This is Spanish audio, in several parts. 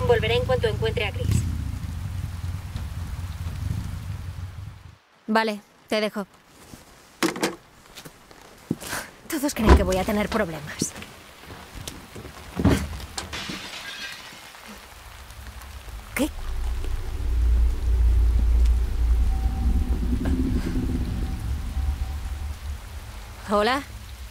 Volveré en cuanto encuentre a Chris. Vale, te dejo. Todos creen que voy a tener problemas. ¿Qué? ¿Hola?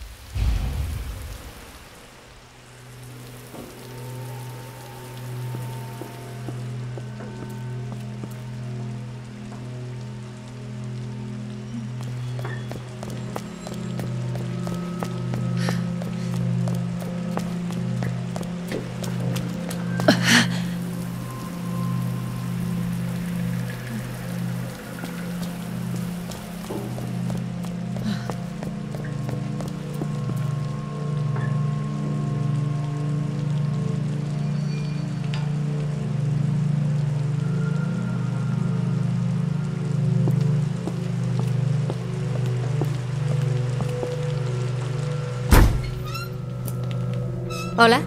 ¿Hola?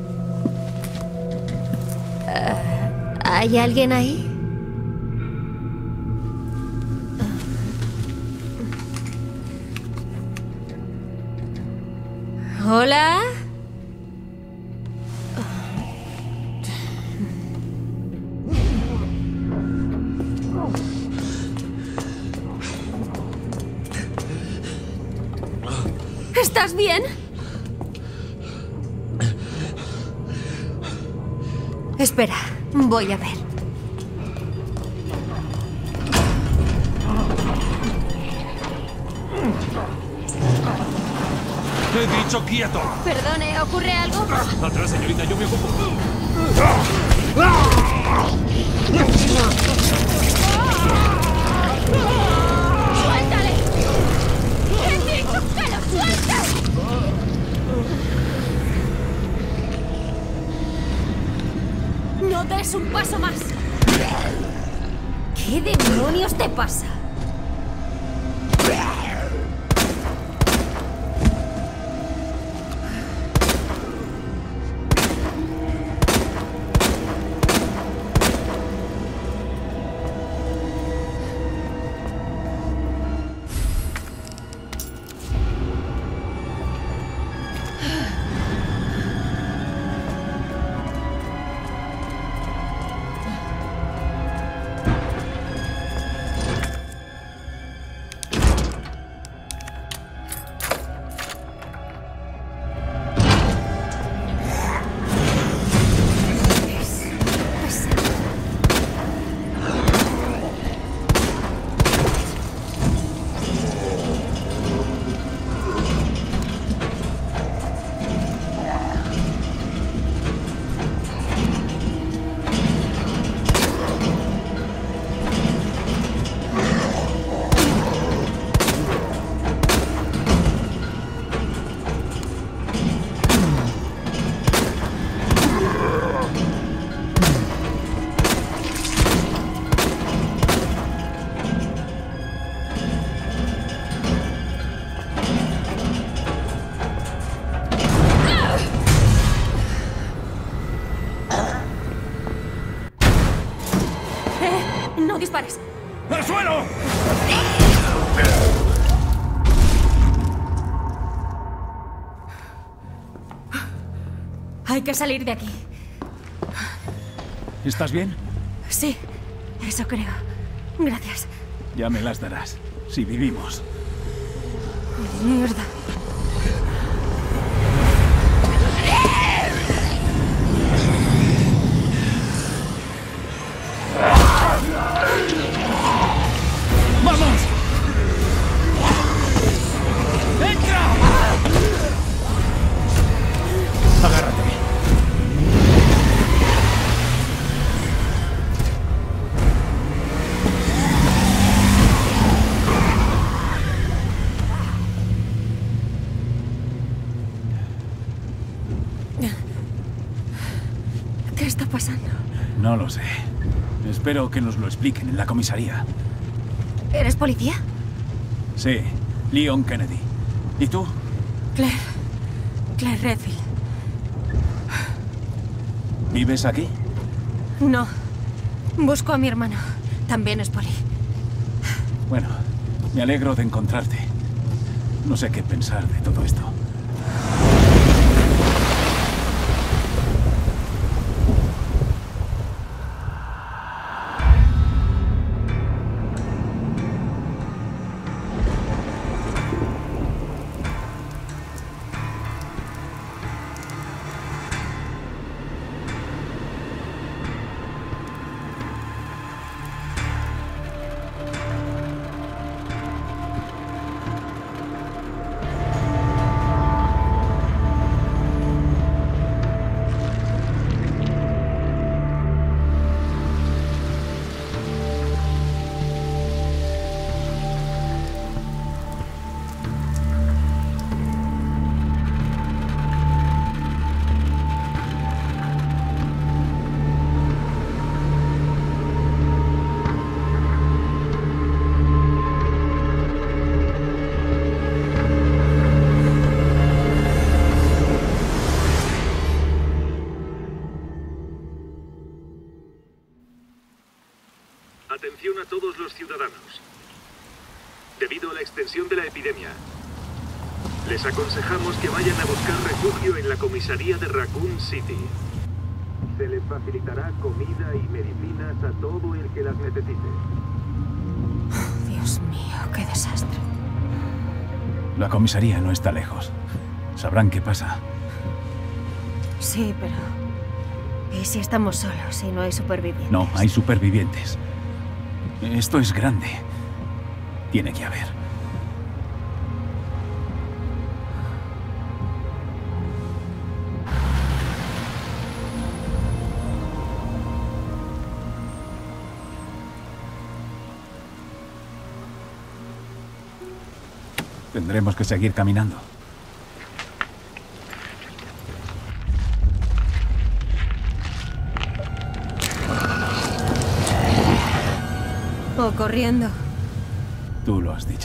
¿Hay alguien ahí? ¿Hola? ¿Estás bien? Espera, voy a ver. ¡He dicho quieto! Perdone, ¿ocurre algo? Atrás, señorita, yo me ocupo. ¡Suéltale! ¡He dicho que lo sueltes! ¡No des un paso más! ¿Qué demonios te pasa? No dispares. ¡Al suelo! Hay que salir de aquí. ¿Estás bien? Sí, eso creo. Gracias. Ya me las darás. Si vivimos. Mierda. ¡Vamos! ¡Entra! Agárrate. ¿Qué está pasando? No lo sé. Espero que nos lo expliquen en la comisaría. ¿Eres policía? Sí, Leon Kennedy. ¿Y tú? Claire Redfield. ¿Vives aquí? No. Busco a mi hermano. También es poli. Bueno, me alegro de encontrarte. No sé qué pensar de todo esto. Atención a todos los ciudadanos. Debido a la extensión de la epidemia, les aconsejamos que vayan a buscar refugio en la comisaría de Raccoon City. Se les facilitará comida y medicinas a todo el que las necesite. Dios mío, qué desastre. La comisaría no está lejos. Sabrán qué pasa. Sí, pero... ¿y si estamos solos y no hay supervivientes? No, hay supervivientes. Esto es grande. Tiene que haber. Tendremos que seguir caminando. O corriendo. Tú lo has dicho.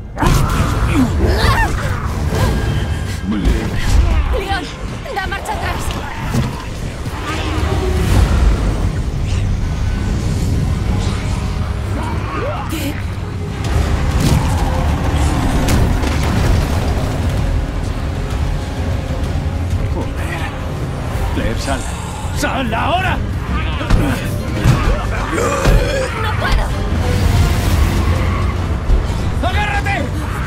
¡Leon! ¡Da marcha atrás! ¿Qué? Joder. Claire, sal. ¡Sal ahora! ¡No puedo! ¡Agárrate!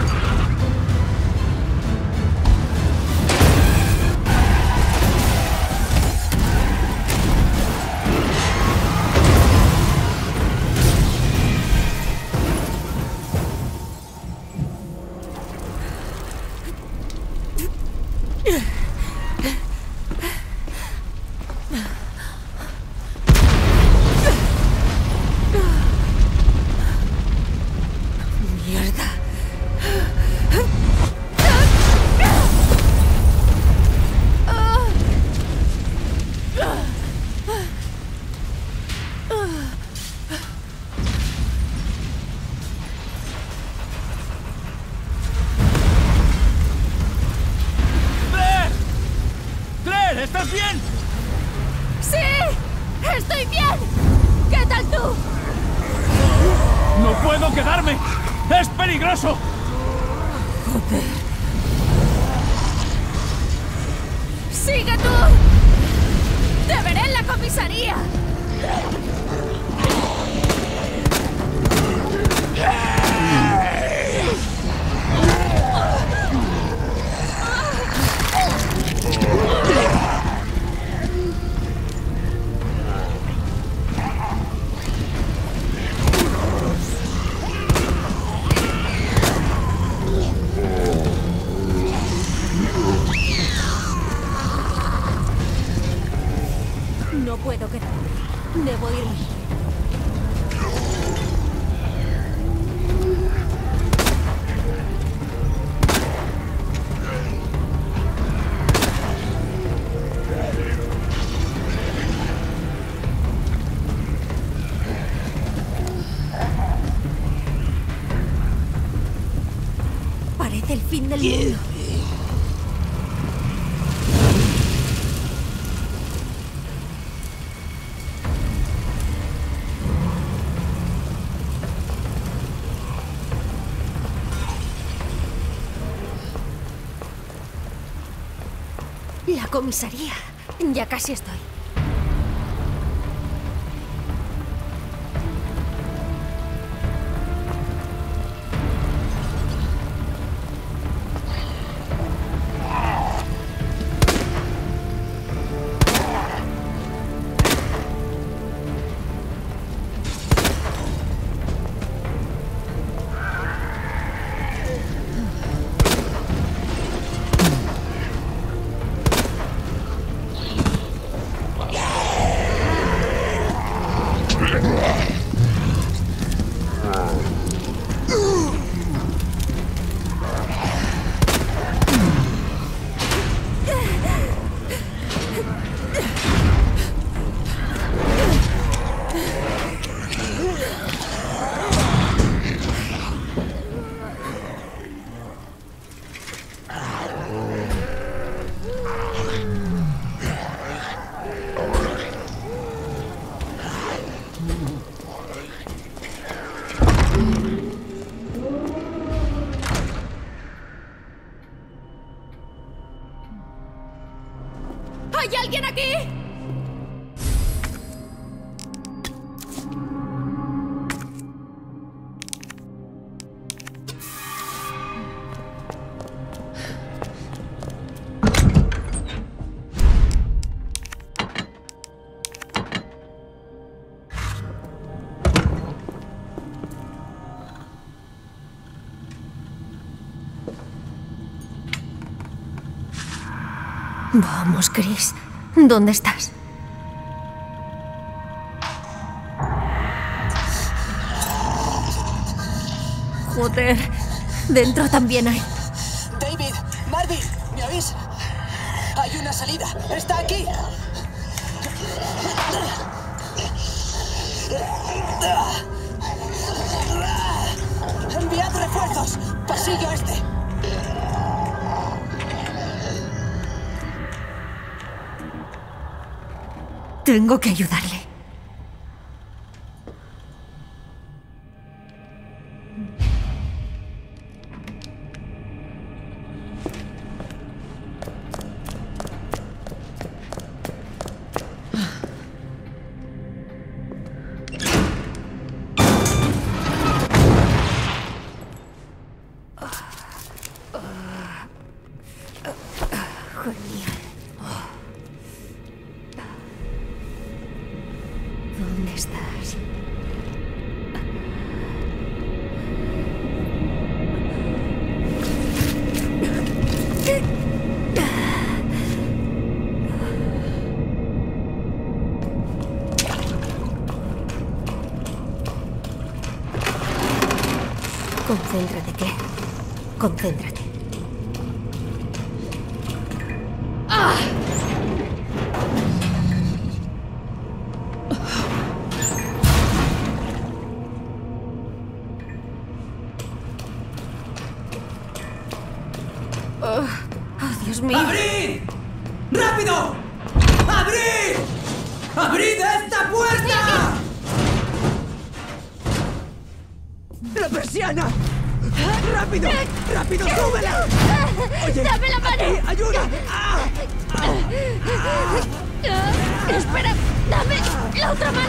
¡Mierda! ¡Claire! ¡Claire! ¿Estás bien? ¡Sí! ¡Estoy bien! ¿Qué tal tú? ¡No puedo quedarme! ¡Es peligroso! Joder. ¡Sigue tú! ¡Te veré en la comisaría! No puedo quedarme. Debo irme. Parece el fin del mundo. la comisaría. Ya casi estoy. ¿Hay alguien aquí? Vamos, Chris. ¿Dónde estás? Joder. Dentro también hay. David, Marvin, ¿me oís? Hay una salida. ¡Está aquí! ¡Enviad refuerzos! ¡Pasillo este! Tengo que ayudarle. Genial. ¿Dónde estás? Concéntrate, ¿qué? Concéntrate. Oh, Dios mío. ¡Abrid! ¡Rápido! ¡Abrid! ¡Abrid esta puerta! ¡La persiana! ¡Rápido! ¡Rápido, súbela! Oye, ¡Dame la mano! aquí, ¡ayuda! ¡Espera! ¡Dame la otra mano!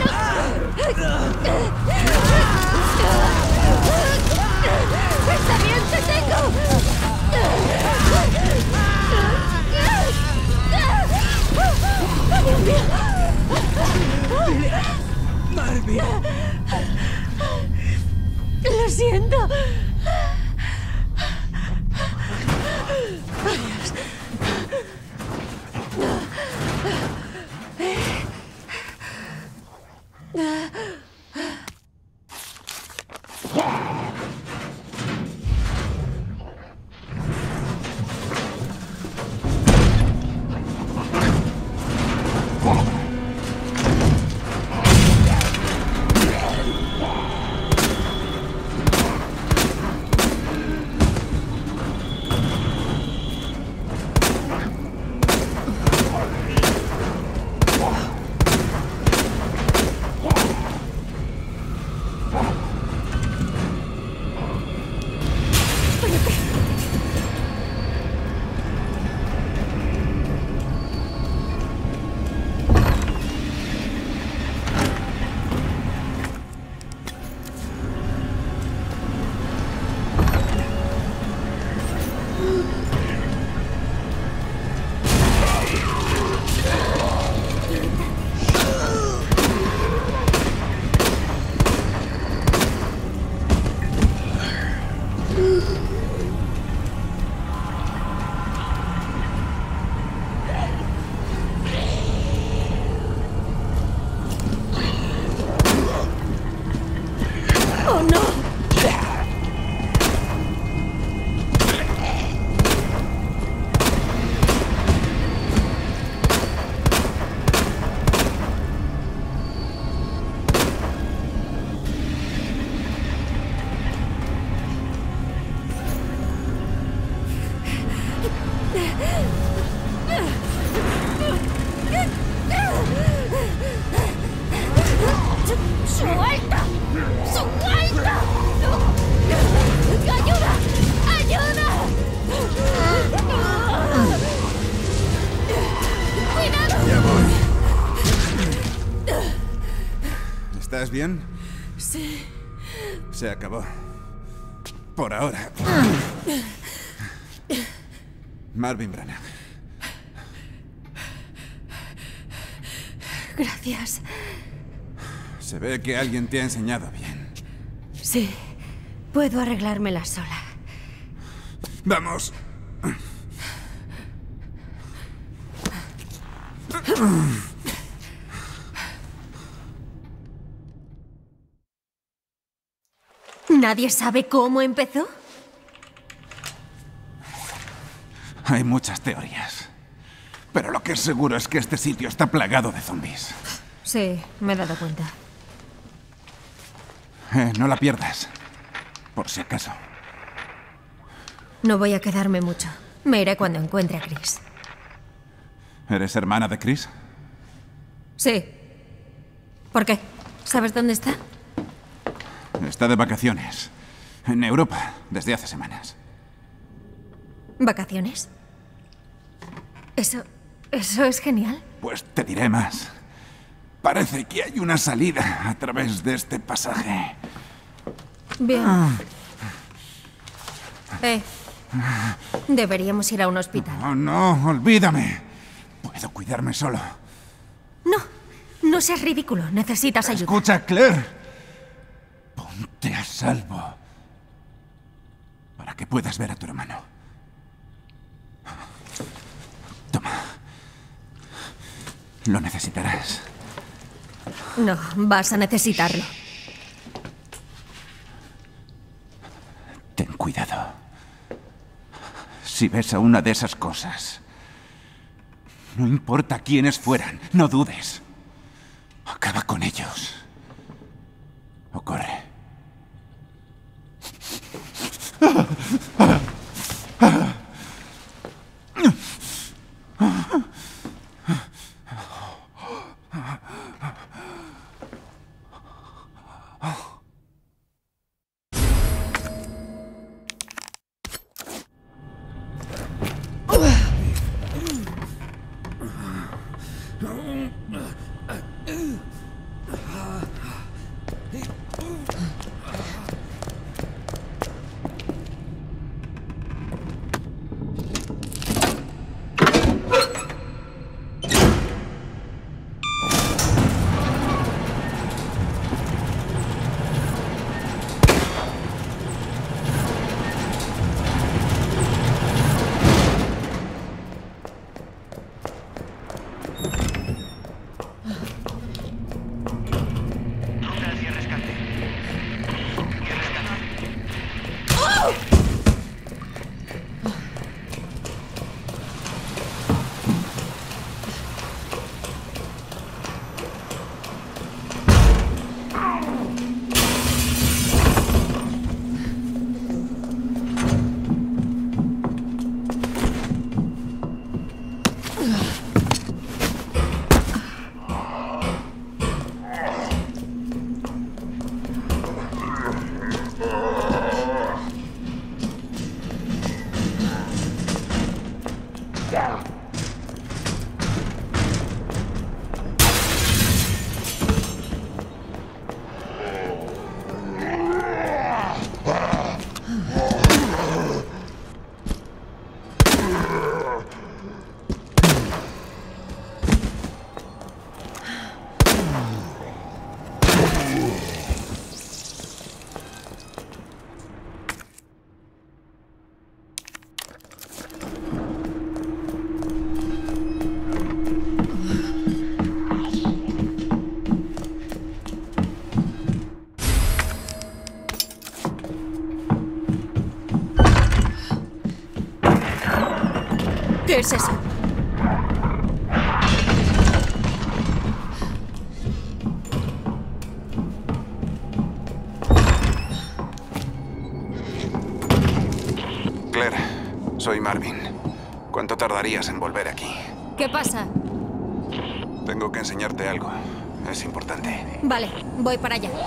¡Está bien, te tengo! ¡Dios mío! Marvin. Lo siento. ¿Estás bien? Sí. Se acabó. Por ahora. Marvin Branagh. Gracias. Se ve que alguien te ha enseñado bien. Sí, puedo arreglármela sola. ¡Vamos! ¿Nadie sabe cómo empezó? Hay muchas teorías. Pero lo que es seguro es que este sitio está plagado de zombies. Sí, me he dado cuenta. No la pierdas. Por si acaso. No voy a quedarme mucho. Me iré cuando encuentre a Chris. ¿Eres hermana de Chris? Sí. ¿Por qué? ¿Sabes dónde está? Está de vacaciones. En Europa, desde hace semanas. ¿Vacaciones? Eso es genial. Pues te diré más. Parece que hay una salida a través de este pasaje. Bien. Deberíamos ir a un hospital. Oh, no, olvídame. Puedo cuidarme solo. No seas ridículo. Necesitas ayuda. Escucha, Claire. Ponte a salvo. Para que puedas ver a tu hermano. Toma. Lo necesitarás. No, vas a necesitarlo. Ten cuidado. Si ves a una de esas cosas, no importa quiénes fueran, no dudes. Acaba con ellos. O corre. ¿Qué es eso? Claire, soy Marvin. ¿Cuánto tardarías en volver aquí? ¿Qué pasa? Tengo que enseñarte algo. Es importante. Vale, voy para allá.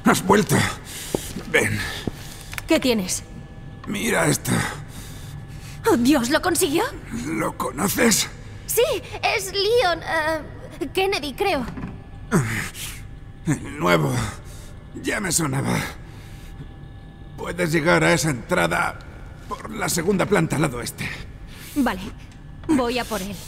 Has vuelto. Ven, ¿Qué tienes? mira esto. ¡Oh, Dios! ¿Lo consiguió? ¿Lo conoces? Sí, es Leon. Kennedy, creo. El nuevo. Ya me sonaba. Puedes llegar a esa entrada por la segunda planta al lado este. Vale, voy a por él.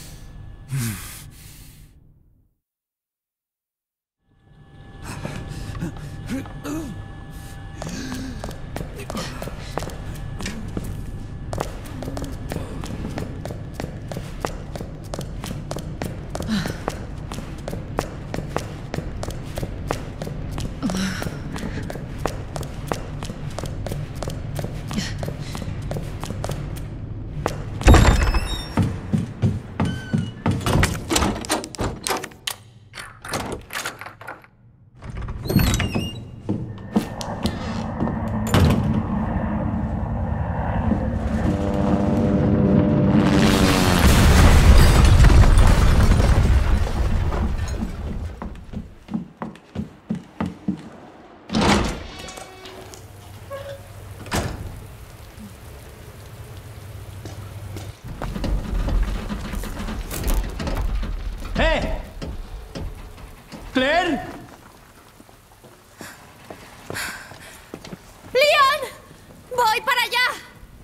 ¡Claire! ¡Leon! ¡Voy para allá!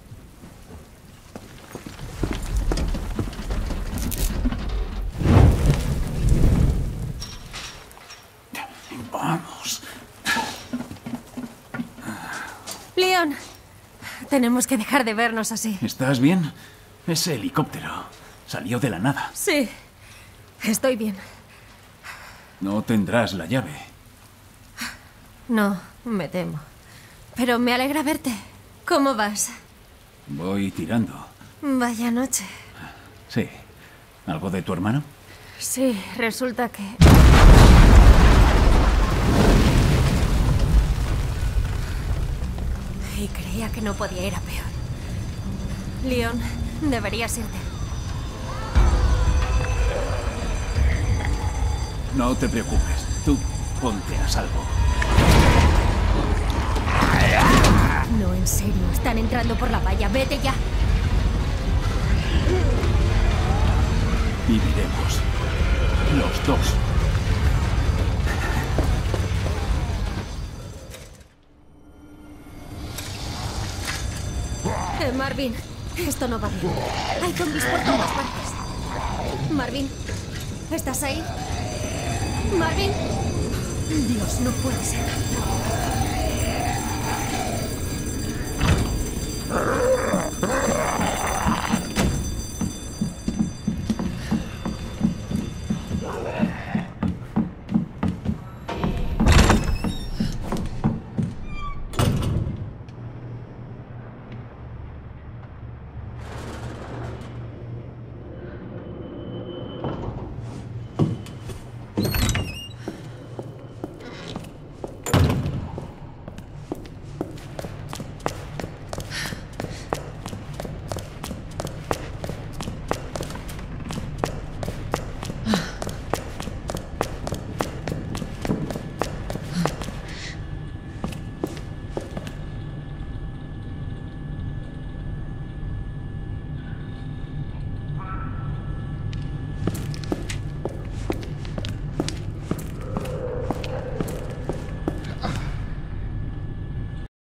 Vamos. Leon, tenemos que dejar de vernos así. ¿Estás bien? Ese helicóptero salió de la nada. Sí, estoy bien. No tendrás la llave. No, me temo. Pero me alegra verte. ¿Cómo vas? Voy tirando. Vaya noche. Sí. ¿Algo de tu hermano? Sí, resulta que... Y creía que no podía ir a peor. Leon, deberías irte. No te preocupes. Tú ponte a salvo. No, en serio. Están entrando por la valla. Vete ya. Viviremos. Los dos. Marvin, esto no va bien. Hay zombies por todas partes. Marvin, ¿estás ahí? Marvin. Dios, no puede ser.